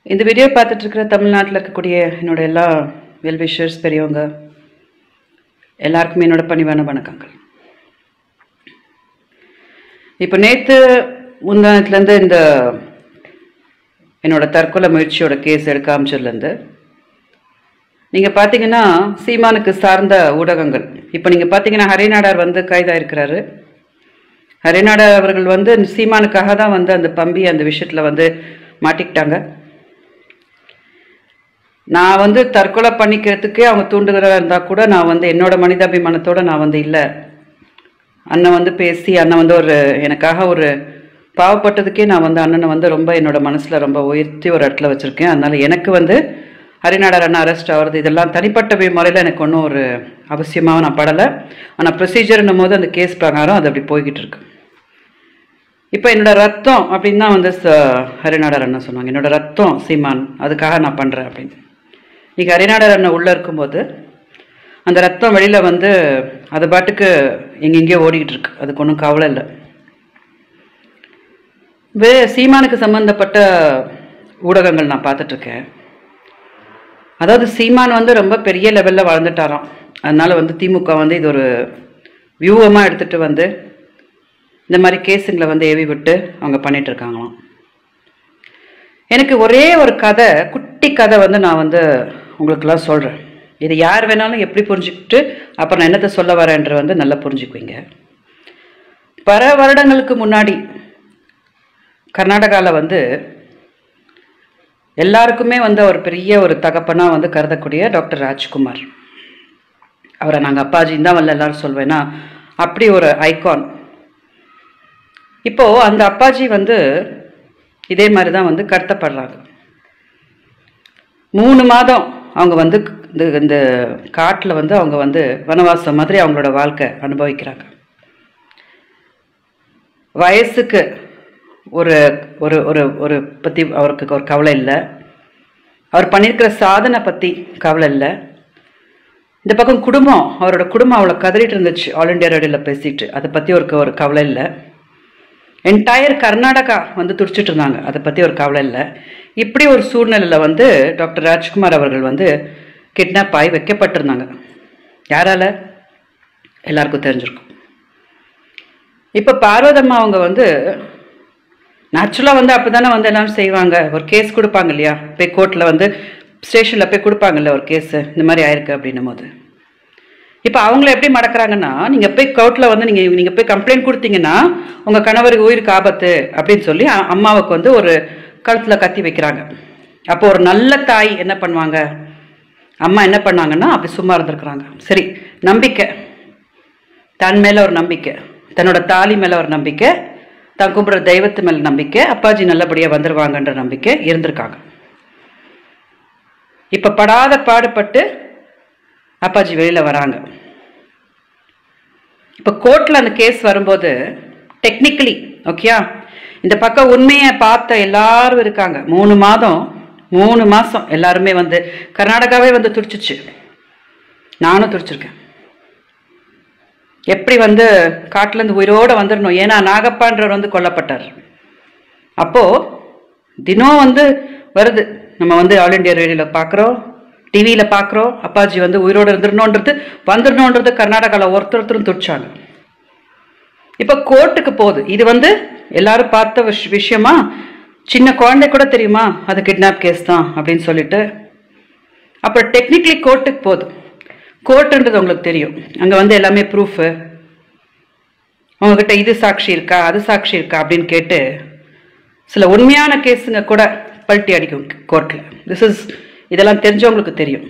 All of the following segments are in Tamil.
இந்த வீடியோ பார்த்துட்டு இருக்கிற தமிழ்நாட்டில் இருக்கக்கூடிய என்னோட எல்லா வெல்விஷர்ஸ் பெரியவங்க எல்லாருக்குமே என்னோட பணிவான வணக்கங்கள். இப்போ நேற்று முந்தானத்துலேருந்து இந்த என்னோட தற்கொலை முயற்சியோட கேஸ் எடுக்க ஆரம்பிச்சதுலேருந்து நீங்கள் பார்த்தீங்கன்னா சீமானுக்கு சார்ந்த ஊடகங்கள் இப்போ நீங்கள் பார்த்தீங்கன்னா ஹரிநாடார் வந்து கைதாயிருக்கிறாரு. ஹரிநாடார் அவர்கள் வந்து சீமானுக்காக தான் வந்து அந்த பம்பி அந்த விஷயத்தில் வந்து மாட்டிக்கிட்டாங்க. நான் வந்து தற்கொலை பண்ணிக்கிறதுக்கே அவங்க தூண்டுகிறதா இருந்தால் கூட நான் வந்து என்னோட மனிதாபிமானத்தோடு நான் வந்து இல்லை, அண்ணன் வந்து பேசி அண்ணன் வந்து ஒரு எனக்காக ஒரு பாவப்பட்டதுக்கே நான் வந்து அண்ணனை வந்து ரொம்ப என்னோட மனசில் ரொம்ப உயர்த்தி ஒரு இடத்துல வச்சுருக்கேன். அதனால் எனக்கு வந்து ஹரிநாடார் அண்ணன் அரெஸ்ட் ஆகிறது இதெல்லாம் தனிப்பட்ட முறையில் எனக்கு ஒன்றும் ஒரு அவசியமாக நான் படலை. ஆனால் ப்ரொசீஜர்னும் போது அந்த கேஸ் பிரகாரம் அது அப்படி போய்கிட்டு இருக்கு. இப்போ என்னோட ரத்தம் அப்படின்னு தான் வந்து ஹரிநாடார் அண்ணன் சொன்னாங்க, என்னோட ரத்தம் சீமான், அதுக்காக நான் பண்ணுறேன் அப்படின்னு. இன்றைக்கி ஹரிநாடார் அண்ணன் உள்ளே இருக்கும்போது அந்த ரத்தம் வெளியில் வந்து அது பாட்டுக்கு எங்கெங்கேயோ ஓடிக்கிட்டு இருக்கு, அதுக்கு ஒன்றும் கவலை இல்லை. சீமானுக்கு சம்மந்தப்பட்ட ஊடகங்கள் நான் பார்த்துட்ருக்கேன். அதாவது சீமான் வந்து ரொம்ப பெரிய லெவலில் வளர்ந்துட்டாராம். அதனால் வந்து திமுக வந்து இது ஒரு வியூகமாக எடுத்துகிட்டு வந்து இந்த மாதிரி கேஸுங்களை வந்து ஏவி விட்டு அவங்க பண்ணிகிட்ருக்காங்களாம். எனக்கு ஒரே ஒரு கதை, குட்டி கதை வந்து நான் வந்து உங்களுக்கெல்லாம் சொல்கிறேன். இது யார் வேணாலும் எப்படி புரிஞ்சுக்கிட்டு அப்புறம் நான் என்னத்தை சொல்ல வரேன்ற வந்து நல்லா புரிஞ்சுக்குவீங்க. பல வருடங்களுக்கு முன்னாடி கர்நாடகாவில் வந்து எல்லாருக்குமே வந்து ஒரு பெரிய ஒரு தகப்பனாக வந்து கருதக்கூடிய டாக்டர் ராஜ்குமார், அவரை நாங்கள் அப்பாஜின்னு தான் வந்து எல்லாரும் சொல்வேன்னா அப்படி ஒரு ஐகான். இப்போது அந்த அப்பாஜி வந்து இதே மாதிரி தான் வந்து கடத்தப்படுறாங்க. 3 மாதம் அவங்க வந்து இந்த காட்டில் வந்து அவங்க வந்து வனவாசம் மாதிரி அவங்களோட வாழ்க்கை அனுபவிக்கிறாங்க. வயசுக்கு ஒரு ஒரு ஒரு ஒரு பற்றி அவருக்கு ஒரு கவலை இல்லை, அவர் பண்ணியிருக்கிற சாதனை பற்றி கவலை இல்லை. இந்த பக்கம் குடும்பம், அவரோட குடும்பம் அவ்வளோ கதறிட்டு இருந்துச்சு ஆல் இண்டியா ரேடியோவில் பேசிட்டு, அதை பற்றி ஒரு கவலை இல்லை. என்டையர் கர்நாடகா வந்து துடிச்சிட்டு இருந்தாங்க, அதை பற்றி ஒரு கவலை இல்லை. இப்படி ஒரு சூழ்நிலையில் வந்து டாக்டர் ராஜ்குமார் அவர்கள் வந்து கிட்னாப் ஆகி வைக்கப்பட்டிருந்தாங்க. யாரால எல்லாருக்கும் தெரிஞ்சிருக்கும். இப்போ பார்வதம்மா அவங்க வந்து நேச்சுரலாக வந்து அப்படி தானே வந்து எல்லாரும் செய்வாங்க, ஒரு கேஸ் கொடுப்பாங்க இல்லையா, போய் கோர்ட்டில் வந்து ஸ்டேஷனில் போய் கொடுப்பாங்கல்ல ஒரு கேஸு, இந்த மாதிரி ஆயிருக்கு அப்படின்னும் போது இப்போ அவங்கள எப்படி மடக்கிறாங்கன்னா, நீங்கள் போய் கோர்ட்டில் வந்து நீங்கள் போய் கம்ப்ளைண்ட் கொடுத்தீங்கன்னா உங்கள் கணவருக்கு உயிருக்கு ஆபத்து அப்படின்னு சொல்லி அம்மாவுக்கு வந்து ஒரு கழுத்தில் கத்தி வைக்கிறாங்க. அப்போ ஒரு நல்ல தாய் என்ன பண்ணுவாங்க, அம்மா என்ன பண்ணாங்கன்னா அப்படி சும்மா இருந்திருக்கிறாங்க. சரி, நம்பிக்கை, தன் மேலே ஒரு நம்பிக்கை, தன்னோட தாலி மேலே ஒரு நம்பிக்கை, தான் கும்பிட்ற தெய்வத்து மேலே நம்பிக்கை, அப்பாஜி நல்லபடியாக வந்துடுவாங்கன்ற நம்பிக்கை இருந்திருக்காங்க. இப்போ படாத பாடுபட்டு அப்பாஜி வெளியில் வராங்க. இப்போ கோர்ட்டில் அந்த கேஸ் வரும்போது டெக்னிக்கலி ஓகேயா, இந்த பக்கம் உண்மையை பார்த்த எல்லாரும் இருக்காங்க. 3 மாதம் எல்லாருமே வந்து கர்நாடகாவே வந்து துடிச்சிச்சு, நானும் துடிச்சிருக்கேன். எப்படி வந்து காட்டிலேருந்து உயிரோடு வந்துடணும், ஏன்னா நாகப்பான்றவர் வந்து கொல்லப்பட்டார். அப்போது தினம் வந்து வருது, நம்ம வந்து ஆல் இண்டியா ரேடியோவில் பார்க்குறோம், டிவியில் பார்க்குறோம், அப்பாஜி வந்து உயிரோடு வந்துடணுன்றது கர்நாடகாவில் ஒருத்தரும் துடிச்சாங்க. இப்போ கோர்ட்டுக்கு போகுது, இது வந்து எல்லாரும் பார்த்த விஷயமா, சின்ன குழந்தை கூட தெரியுமா அது கிட்னாப் கேஸ் தான் அப்படின்னு சொல்லிட்டு அப்புறம் டெக்னிக்கலி கோர்ட்டுக்கு போகுது. கோர்ட்டுன்றது உங்களுக்கு தெரியும், அங்கே வந்து எல்லாமே ப்ரூஃபு, உங்ககிட்ட இது சாட்சி இருக்கா அது சாட்சி இருக்கா அப்படின்னு கேட்டு சில உண்மையான கேஸுங்க கூட பல்ட்டி அடிக்கும் கோர்ட்டில். இதெல்லாம் தெரிஞ்சவங்களுக்கு தெரியும்.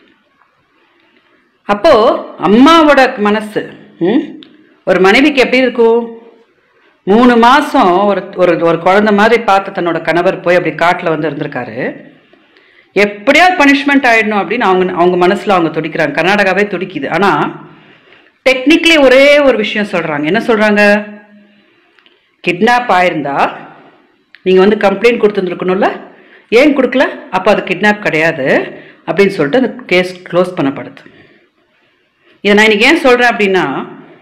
அப்போது அம்மாவோட மனசு ஒரு மனைவிக்கு எப்படி இருக்கும், 3 மாதம் ஒரு குழந்தை மாதிரி பார்த்து தன்னோட கணவர் போய் அப்படி காட்டில் வந்து இருந்திருக்காரு, எப்படியாவது பனிஷ்மெண்ட் ஆகிடணும் அப்படின்னு அவங்க மனசில் அவங்க துடிக்கிறாங்க. கர்நாடகாவே துடிக்குது. ஆனால் டெக்னிக்கலி ஒரே ஒரு விஷயம் சொல்கிறாங்க. என்ன சொல்கிறாங்க, கிட்னாப் ஆயிருந்தா நீங்கள் வந்து கம்ப்ளைண்ட் கொடுத்துருந்துருக்கணும்ல, ஏன் கொடுக்கல, அப்போ அது கிட்னாப் கிடையாது அப்படின்னு சொல்லிட்டு அந்த கேஸ் க்ளோஸ் பண்ணப்படுது. இதை நான் இன்னைக்கு ஏன் சொல்கிறேன் அப்படின்னா,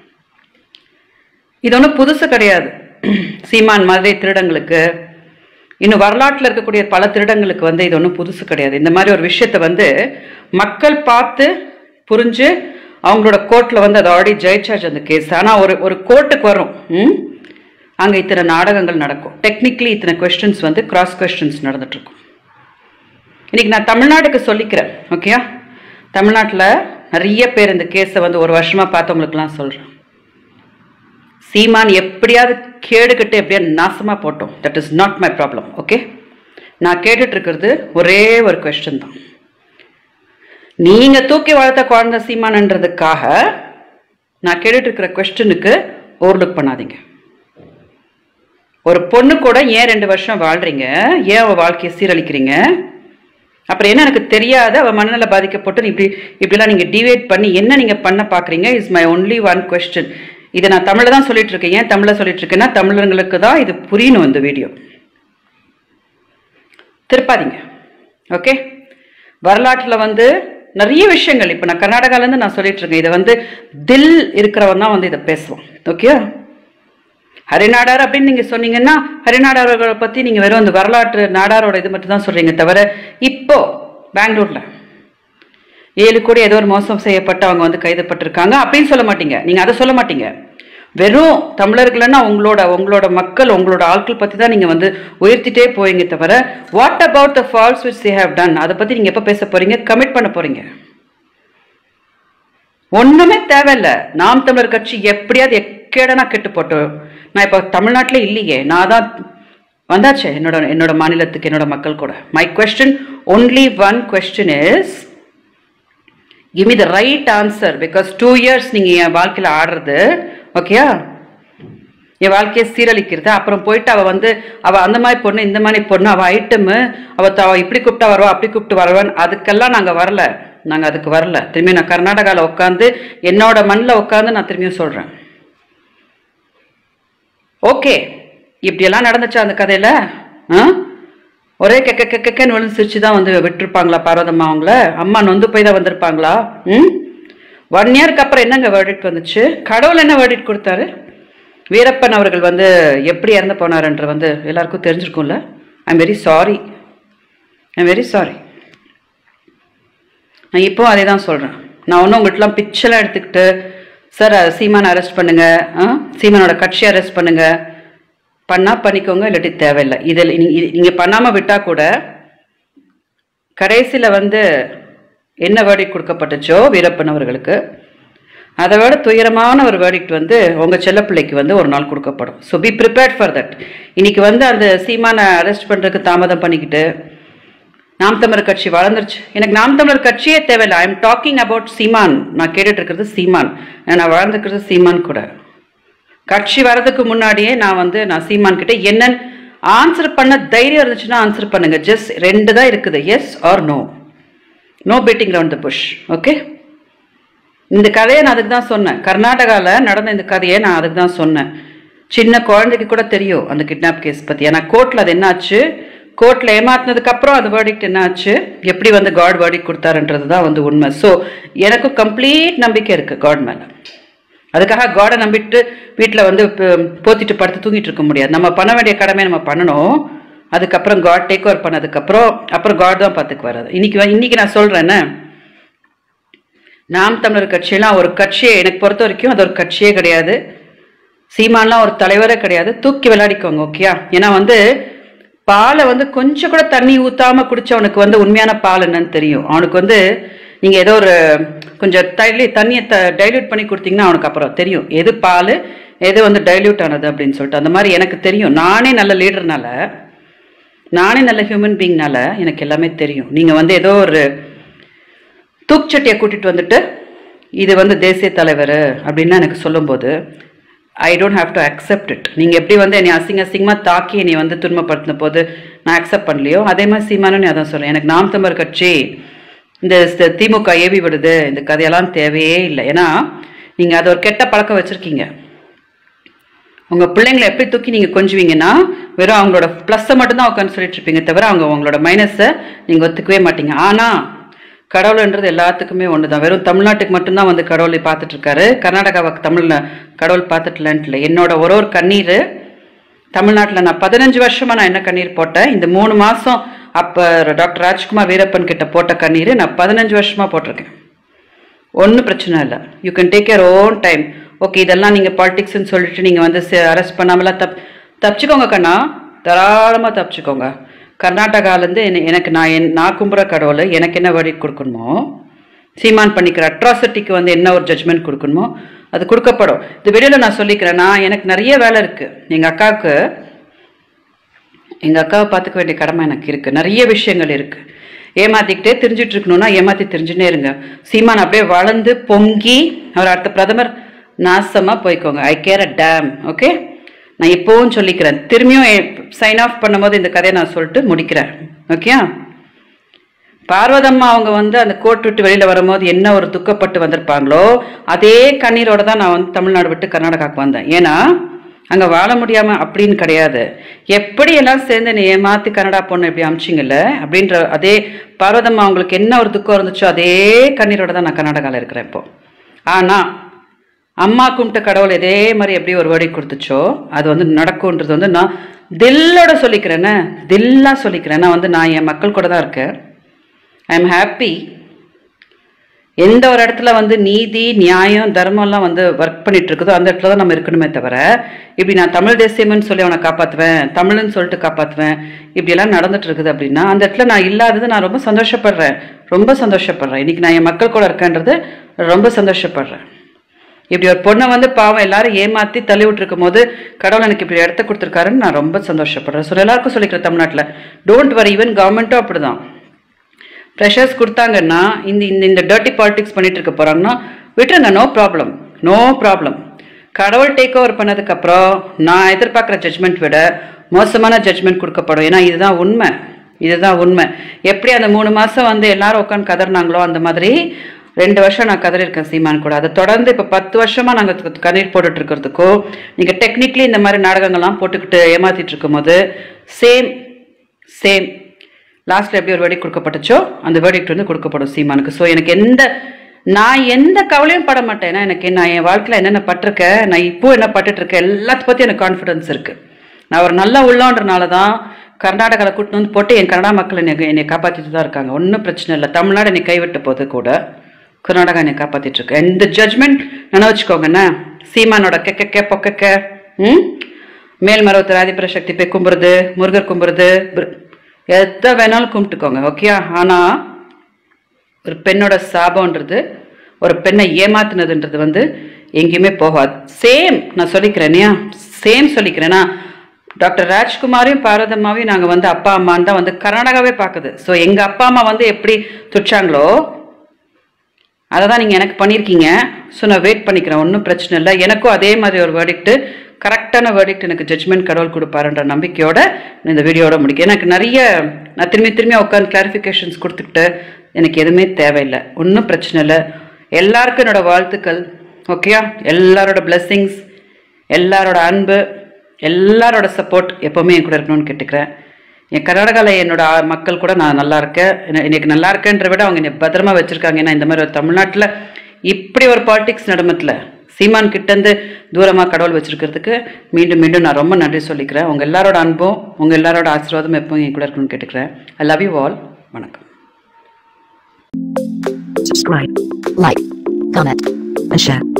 இது ஒன்றும் புதுசு கிடையாது. சீமான் மாதிரி திருடங்களுக்கு இன்னும் வரலாற்றில் இருக்கக்கூடிய பல திருடங்களுக்கு வந்து இது ஒன்றும் புதுசு கிடையாது. இந்த மாதிரி ஒரு விஷயத்த வந்து மக்கள் பார்த்து புரிஞ்சு அவங்களோட கோர்ட்டில் வந்து அது ஆல்ரெடி ஜெயிச்சாச்சு அந்த கேஸ். ஆனால் ஒரு கோர்ட்டுக்கு வரும், அங்கே இத்தனை நாடகங்கள் நடக்கும். டெக்னிக்கலி இத்தனை கொஸ்டின்ஸ் வந்து கிராஸ் கொஸ்டின்ஸ் நடந்துட்டு இருக்கும். இன்னைக்கு நான் தமிழ்நாட்டுக்கு சொல்லிக்கிறேன், ஓகேயா? தமிழ்நாட்டில் நிறைய பேர் இந்த கேஸை வந்து ஒரு வருஷமா பார்த்தவங்களுக்குலாம் சொல்கிறேன். சீமான் எப்படியாவது கேடுகிட்டு எப்படியாவது நாசமாக போட்டோம். That is not my problem, okay? நான் கேட்டுட்டு இருக்கிறது ஒரே ஒரு கொஸ்டின் தான். நீங்கள் தூக்கி வளர்த்த குழந்தை சீமானன்றதுக்காக நான் கேட்டுட்டு இருக்கிற கொஸ்டினுக்கு ஓவர்லுக் பண்ணாதீங்க. ஒரு பொண்ணு கூட ஏன் 2 வருஷம் வாழ்றீங்க? ஏன் அவள் வாழ்க்கையை சீரழிக்கிறீங்க? அப்புறம் என்ன எனக்கு தெரியாத அவள் மனநல பாதிக்கப்பட்டு இப்படிலாம் நீங்கள் டிவைட் பண்ணி என்ன நீங்கள் பண்ண பார்க்குறீங்க is my only one question. இதை நான் தமிழில் தான் சொல்லிட்டு இருக்கேன். ஏன் தமிழில் சொல்லிட்டு இருக்கேன்னா தமிழர்களுக்கு தான் இது புரியணும். இந்த வீடியோ திருப்பாதீங்க, ஓகே? வரலாற்றில் வந்து நிறைய விஷயங்கள் இப்போ நான் கர்நாடகாலேருந்து நான் சொல்லிட்டு இருக்கேன். இதை வந்து தில் இருக்கிறவன் தான் வந்து இதை பேசுவான், ஓகே? ஹரிநாடார் அப்படின்னு நீங்கள் சொன்னீங்கன்னா ஹரிநாடார்களை பற்றி நீங்கள் வெறும் அந்த வரலாற்று நாடாரோட இது மட்டும் தான் சொல்கிறீங்க தவிர இப்போ பெங்களூரில் 7 கோடி ஏதோ ஒரு மோசம் செய்யப்பட்டு அவங்க வந்து கைதுப்பட்டிருக்காங்க அப்படின்னு சொல்ல மாட்டீங்க. நீங்கள் அதை சொல்ல மாட்டீங்க. வெறும் தமிழர்கள்னா உங்களோட மக்கள் உங்களோட ஆட்கள் பற்றி தான் நீங்கள் வந்து உயர்த்திட்டே போவீங்க தவிர what about the falls which they have done அதை பற்றி நீங்கள் எப்போ பேச போகிறீங்க? கமிட் பண்ண போகிறீங்க? ஒன்றுமே தேவையில்லை. நாம் தமிழர் கட்சி எப்படியாவது எக்கேடனா கெட்டு போட்டோம். நான் இப்போ தமிழ்நாட்டிலே இல்லையே, நான் தான் வந்தாச்சு என்னோட மாநிலத்துக்கு என்னோட மக்கள் கூட. My question only one question is give me the right answer because 2 years நீங்க என் வாழ்க்கையில ஆடுறது, ஓகேயா? என் வாழ்க்கையை சீரழிக்கிறது. அப்புறம் போயிட்டு அவ அந்த மாதிரி பொண்ணு இந்த மாதிரி பொண்ணு அவ ஐட்டம் அவ இப்படி கூப்பிட்டா வருவா அப்படி கூப்பிட்டு வருவான், அதுக்கெல்லாம் நாங்க அதுக்கு வரல. திரும்பி நான் கர்நாடகாவில் உட்காந்து என்னோட மண்ணில் உட்காந்து நான் திரும்பியும் சொல்றேன், ஓகே இப்படியெல்லாம் நடந்துச்சா அந்த கதையில? ஒரே கெக்கன்னு விழுந்து சிரிச்சு தான் வந்து விட்டுருப்பாங்களா பார்வதம்மா? அவங்கள அம்மா நொந்து போய் தான் வந்திருப்பாங்களா? 1 இயருக்கு அப்புறம் என்னங்க வேர்டிக்ட் வந்துச்சு? கடவுள் என்ன வேர்டிக்ட் கொடுத்தாரு? வீரப்பன் அவர்கள் வந்து எப்படி இறந்து போனாருன்ற வந்து எல்லாருக்கும் தெரிஞ்சிருக்கும்ல. I'm very sorry. நான் இப்போ அதே தான் சொல்கிறேன். நான் ஒன்றும் உங்கள்கிட்டலாம் பிச்செல்லாம் எடுத்துக்கிட்டு சார் சீமானை அரெஸ்ட் பண்ணுங்க, சீமானோட கட்சியை அரெஸ்ட் பண்ணுங்க, பண்ணால் பண்ணிக்கோங்க, இல்லாட்டி தேவையில்லை. இதில் நீங்கள் பண்ணாமல் விட்டால் கூட கடைசியில் வந்து என்ன வேர்டிக்ட் கொடுக்கப்பட்டுச்சோ வீரப்பன் அவர்களுக்கு அதை விட துயரமான ஒரு வேர்டிக்ட் வந்து உங்கள் செல்லப்பிள்ளைக்கு வந்து ஒரு நாள் கொடுக்கப்படும். So be prepared for that. இன்னைக்கு வந்து அந்த சீமானை அரெஸ்ட் பண்ணுறதுக்கு தாமதம் பண்ணிக்கிட்டு நாம் தமிழர் கட்சி வளர்ந்துருச்சு. எனக்கு நாம் தமிழர் கட்சியே தேவையில்லை. I am talking about Seeman. நான் கேட்டுட்டு இருக்கிறது சீமான், நான் வளர்ந்துக்கிறது சீமான் கூட. கட்சி வர்றதுக்கு முன்னாடியே நான் சீமான் கிட்ட என்னன்னு ஆன்சர் பண்ண தைரியம் இருந்துச்சுன்னா ஆன்சர் பண்ணுங்க. ஜஸ்ட் 2 தான் இருக்குது, yes or no. No beating round the bush, okay? இந்த கதையை நான் அதுக்கு தான் சொன்னேன். கர்நாடகாவில் நடந்த இந்த கதையை நான் அதுக்கு தான் சொன்னேன். சின்ன குழந்தைக்கு கூட தெரியும் அந்த கிட்னாப் கேஸ் பற்றி. ஏன்னா கோர்ட்டில் அது என்ன ஆச்சு, கோர்ட்டில் ஏமாத்தினதுக்கு அப்புறம் அது வேர்டிக்ட் என்ன ஆச்சு, எப்படி வந்து காட் வேர்டிக்ட் கொடுத்தாருன்றது தான் வந்து உண்மை. ஸோ எனக்கும் கம்ப்ளீட் நம்பிக்கை இருக்குது காட் மேலே. அதுக்காக காடை நம்பிட்டு வீட்டில் வந்து போத்திட்டு படுத்து தூங்கிட்டு இருக்க முடியாது. நம்ம பண்ண வேண்டிய கடமையை நம்ம பண்ணணும். அதுக்கப்புறம் காட் டேக் ஓவர் பண்ணதுக்கப்புறம் காட் தான் பார்த்துக்கு வராது. இன்னைக்கு நான் சொல்கிறேன்னு நாம் தமிழர் கட்சியெல்லாம் ஒரு கட்சியே எனக்கு பொறுத்த வரைக்கும் அது ஒரு கட்சியே கிடையாது. சீமான்லாம் ஒரு தலைவரே கிடையாது. தூக்கி விளையாடிக்கோங்க, ஓகேயா? ஏன்னா வந்து பாலை வந்து கொஞ்சம் கூட தண்ணி ஊற்றாமல் குடித்தவனுக்கு வந்து உண்மையான பால் என்னன்னு தெரியும். அவனுக்கு வந்து நீங்கள் ஏதோ ஒரு கொஞ்சம் தண்ணியை டைல்யூட் பண்ணி கொடுத்தீங்கன்னா அவனுக்கு அப்புறம் தெரியும் எது பால் எது வந்து டைல்யூட் ஆனது அப்படின்னு சொல்லிட்டு. அந்த மாதிரி எனக்கு தெரியும். நானே நல்ல லீடர்னால, நானே நல்ல ஹியூமன் பீங்னால எனக்கு எல்லாமே தெரியும். நீங்கள் வந்து ஏதோ ஒரு தூக்குச்சட்டியை கூட்டிகிட்டு வந்துட்டு இது வந்து தேசிய தலைவர் அப்படின்லாம் எனக்கு சொல்லும்போது I don't have to accept it. நீங்கள் எப்படி வந்து என்னை அசிங்கமாக தாக்கி என்னை வந்து துன்பப்படுத்தின போது நான் அக்செப்ட் பண்ணலையோ அதே மாதிரி சீமானும் அதான் சொல்கிறேன். எனக்கு நாம் தமிழர் கட்சி இந்த திமுக ஏவி விடுது இந்த கதையெல்லாம் தேவையே இல்லை. ஏன்னா நீங்கள் அதை ஒரு கெட்ட பழக்கம் வச்சுருக்கீங்க. உங்கள் பிள்ளைங்களை எப்படி தூக்கி நீங்கள் கொஞ்சுவீங்கன்னா வெறும் அவங்களோட ப்ளஸ்ஸை மட்டும்தான் உட்காந்து சொல்லிட்டு இருப்பீங்க தவிர அவங்களோட மைனஸை நீங்கள் ஒத்துக்கவே மாட்டீங்க. ஆனால் கடவுள்ன்றது எல்லாத்துக்குமே ஒன்று தான். வெறும் தமிழ்நாட்டுக்கு மட்டும்தான் வந்து கடவுளை பார்த்துட்டு இருக்காரு. கர்நாடகாவுக்கு தமிழில் கடவுள் பார்த்துட்டுலன்ட்டு இல்லை. என்னோட ஒரு கண்ணீர் தமிழ்நாட்டில் நான் 15 வருஷமாக நான் என்ன கண்ணீர் போட்டேன், இந்த 3 மாதம் அப்போ டாக்டர் ராஜ்குமார் வீரப்பன் கிட்ட போட்ட கண்ணீர் நான் 15 வருஷமாக போட்டிருக்கேன். ஒன்றும் பிரச்சனை இல்லை. You can take your own time. Okay, இதெல்லாம் நீங்கள் பாலிடிக்ஸ்ன்னு சொல்லிட்டு நீங்கள் வந்து அரெஸ்ட் பண்ணாமலாம் தப்பிச்சுக்கோங்க கண்ணா, தாராளமாக தப்பிச்சுக்கோங்க. கர்நாடகாலேருந்து எனக்கு நான் கும்புற கடவுள் எனக்கு என்ன வேர்டிக்ட் கொடுக்கணுமோ, சீமான் பண்ணிக்கிற அட்ராசிட்டிக்கு வந்து என்ன ஒரு ஜட்ஜ்மெண்ட் கொடுக்கணுமோ அது கொடுக்கப்படும். இந்த வீடியோவில் நான் சொல்லிக்கிறேன், எனக்கு நிறைய வேலை இருக்குது. எங்கள் அக்காவை பார்த்துக்க வேண்டிய கடமை எனக்கு இருக்குது. நிறைய விஷயங்கள் இருக்குது. ஏமாத்திக்கிட்டே தெரிஞ்சிட்டு இருக்கணும்னா ஏமாற்றி தெரிஞ்சுன்னே இருங்க. சீமான் அப்படியே வளர்ந்து பொங்கி அவர் அடுத்த பிரதமர் நாசமாக போய்க்கோங்க. I care a damn. Okay, நான் இப்போவும் சொல்லிக்கிறேன். திரும்பியும் சைன் ஆஃப் பண்ணும்போது இந்த கதையை நான் சொல்லிட்டு முடிக்கிறேன். ஓகே, பார்வதம்மா அவங்க வந்து அந்த கோர்ட் விட்டு வெளியில் வரும்போது என்ன ஒரு துக்கப்பட்டு வந்திருப்பாங்களோ அதே கண்ணீரோட தான் நான் வந்து தமிழ்நாடு விட்டு கர்நாடகாவுக்கு வந்தேன். ஏன்னா அங்கே வாழ முடியாமல் அப்படின்னு கிடையாது, எப்படி எல்லாம் சேர்ந்து நீ ஏமாற்றி கனடா பொண்ணு எப்படி அமிச்சிங்கல்ல அப்படின்ற அதே பார்வதம்மா அவங்களுக்கு என்ன ஒரு துக்கம் இருந்துச்சோ அதே கண்ணீரோட தான் நான் கர்நாடகாவில் இருக்கிறேன் இப்போ. ஆனால் அம்மா கும்பிட்ட கடவுள் இதே மாதிரி எப்படி ஒரு வேர்டிக்ட் கொடுத்துச்சோ அது வந்து நடக்கும்ன்றது வந்து நான் தில்லோட சொல்லிக்கிறேன்னு, தில்லாக சொல்லிக்கிறேன். நான் வந்து நான் என் மக்கள் கூட தான் இருக்கேன். I am happy. எந்த ஒரு இடத்துல வந்து நீதி நியாயம் தர்மம்லாம் வந்து ஒர்க் பண்ணிட்டு இருக்குதோ அந்த இடத்துல தான் நம்ம இருக்கணுமே தவிர இப்படி நான் தமிழ் தேசியம்னு சொல்லி அவனை காப்பாற்றுவேன், தமிழ்னு சொல்லிட்டு காப்பாற்றுவேன், இப்படியெல்லாம் நடந்துட்டு இருக்குது அப்படின்னா அந்த இடத்துல நான் இல்லாதது நான் ரொம்ப சந்தோஷப்படுறேன். இன்னைக்கு நான் என் மக்கள் கூட இருக்கேன்றது ரொம்ப சந்தோஷப்படுறேன். இப்படி ஒரு பொண்ணை வந்து பாவம் எல்லாரும் ஏமாற்றி தள்ளி விட்டுருக்கும் போது கடவுள் எனக்கு இப்படி இடத்த கொடுத்துருக்காருன்னு நான் ரொம்ப சந்தோஷப்படுறேன். ஸோ எல்லாருக்கும் சொல்லிக்கிறேன், தமிழ்நாட்டில் டோன்ட் வரி. ஈவன் கவர்மெண்ட்டும் அப்படிதான் ப்ரெஷர்ஸ் கொடுத்தாங்கன்னா இந்த டர்ட்டி பாலிடிக்ஸ் பண்ணிட்டு இருக்க போறாங்கன்னா விட்டுருங்க. No problem. கடவுள் டேக் ஓவர் பண்ணதுக்கப்புறம் நான் எதிர்பார்க்குற ஜட்ஜ்மெண்ட் விட மோசமான ஜட்ஜ்மெண்ட் கொடுக்கப்படும். ஏன்னா இதுதான் உண்மை. எப்படி அந்த 3 மாதம் வந்து எல்லாரும் உட்காந்து கதறினாங்களோ அந்த மாதிரி 2 வருஷம் நான் கதறியிருக்கேன் சீமான் கூட. அதை தொடர்ந்து இப்போ 10 வருஷமாக நாங்கள் கண்ணீர் போட்டுட்டு இருக்கிறதுக்கோ நீங்கள் டெக்னிக்கலி இந்த மாதிரி நாடகங்கள்லாம் போட்டுக்கிட்டு ஏமாத்திட்டு இருக்கும் போது சேம் லாஸ்ட்ல எப்படி ஒரு வேர்டிக்ட் கொடுக்கப்பட்டுச்சோ அந்த வேர்டிக்ட் வந்து கொடுக்கப்படும் சீமானுக்கு. ஸோ எனக்கு நான் எந்த கவலையும் பட மாட்டேன். ஏன்னா நான் என் வாழ்க்கையில் என்னென்ன பட்டிருக்கேன், நான் இப்போ என்ன பட்டுட்டு இருக்கேன், எல்லாத்த பற்றி எனக்கு கான்ஃபிடன்ஸ் இருக்குது. நான் ஒரு நல்ல உள்ளன்றனால தான் கர்நாடகாவில் கூட்டிட்டு வந்து போட்டு என் கன்னடா மக்கள் என்னை காப்பாற்றிட்டு தான் இருக்காங்க. ஒன்றும் பிரச்சனை இல்லை. தமிழ்நாடு என்னை கைவிட்ட போது கூட கர்நாடகா என்னை காப்பாற்றிட்டு இருக்கு. இந்த ஜட்ஜ்மெண்ட் நினைவச்சுக்கோங்கண்ணா. சீமானோட பொக்க மேல்மருவத்தர் ஆதிபர சக்தி போய் கும்புறது, முருகர் கும்புறது, எதை வேணாலும் கும்பிட்டுக்கோங்க. ஓகே, ஆனால் ஒரு பெண்ணோட சாபம்ன்றது ஒரு பெண்ணை ஏமாத்துனதுன்றது வந்து எங்கேயுமே போகாது. நான் சொல்லிக்கிறேன்னா டாக்டர் ராஜ்குமாரையும் பார்வதம்மாவையும் நாங்கள் வந்து அப்பா அம்மான்னு தான் வந்து கர்நாடகாவே பார்க்குது. ஸோ எங்கள் அப்பா அம்மா வந்து எப்படி துடிச்சாங்களோ அதை தான் நீங்கள் எனக்கு பண்ணியிருக்கீங்க. ஸோ நான் வெயிட் பண்ணிக்கிறேன், ஒன்றும் பிரச்சனை இல்லை. எனக்கும் அதே மாதிரி ஒரு வேர்டிக்ட், கரெக்டான வேர்டிக்ட் எனக்கு ஜட்ஜ்மெண்ட் கடவுள் கொடுப்பாருன்ற நம்பிக்கையோட இந்த வீடியோட முடிக்க. எனக்கு நிறைய நான் திரும்பி உட்காந்து கிளாரிஃபிகேஷன்ஸ் கொடுத்துக்கிட்டு எனக்கு எதுவுமே தேவையில்லை, ஒன்றும் பிரச்சனை இல்லை. எல்லாருக்கும் என்னோட வாழ்த்துக்கள். ஓகேயா, எல்லாரோட பிளெஸ்ஸிங்ஸ், எல்லாரோட அன்பு, எல்லாரோட சப்போர்ட் எப்போவுமே என் கூட இருக்கணும்னு கேட்டுக்கிறேன். என் கர்நாடகாவில் என்னோட மக்கள் கூட நான் நல்லா இருக்கேன். எனக்கு நல்லா இருக்கேன்ற விட அவங்க என்னை பத்திரமா வச்சுருக்காங்க. ஏன்னா இந்த மாதிரி ஒரு தமிழ்நாட்டில் இப்படி ஒரு பாலிடிக்ஸ் நடமத்தில் சீமான் கிட்டேருந்து தூரமாக கடவுள் வச்சுருக்கிறதுக்கு மீண்டும் நான் ரொம்ப நன்றி சொல்லிக்கிறேன். உங்கள் எல்லாரோட அன்பும் உங்கள் எல்லாரோட ஆசீர்வாதம் எப்பவும் என் கூட இருக்கணும்னு கேட்டுக்கிறேன். I love you all. வணக்கம். Subscribe, like, comment, and share.